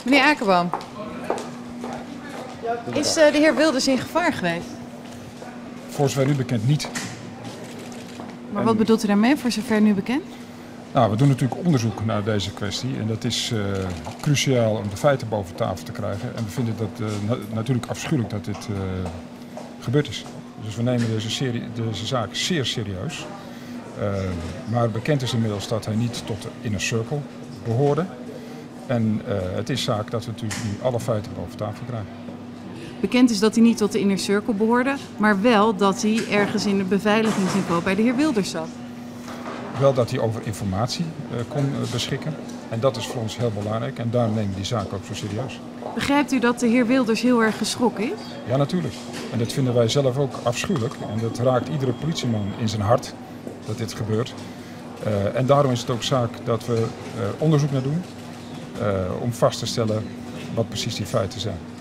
Meneer Akerboom, is de heer Wilders in gevaar geweest? Voor zover nu bekend niet. Maar wat bedoelt u daarmee, voor zover nu bekend? Nou, we doen natuurlijk onderzoek naar deze kwestie en dat is cruciaal om de feiten boven tafel te krijgen. En we vinden dat natuurlijk afschuwelijk dat dit gebeurd is. Dus we nemen deze zaak zeer serieus. Maar bekend is inmiddels dat hij niet tot de inner circle behoorde. En het is zaak dat we natuurlijk nu alle feiten boven tafel krijgen. Bekend is dat hij niet tot de inner circle behoorde, maar wel dat hij ergens in het beveiligingsniveau bij de heer Wilders zat. Wel dat hij over informatie kon beschikken. En dat is voor ons heel belangrijk en daarom nemen we die zaak ook zo serieus. Begrijpt u dat de heer Wilders heel erg geschrokken is? Ja, natuurlijk. En dat vinden wij zelf ook afschuwelijk. En dat raakt iedere politieman in zijn hart dat dit gebeurt. En daarom is het ook zaak dat we onderzoek naar doen om vast te stellen wat precies die feiten zijn.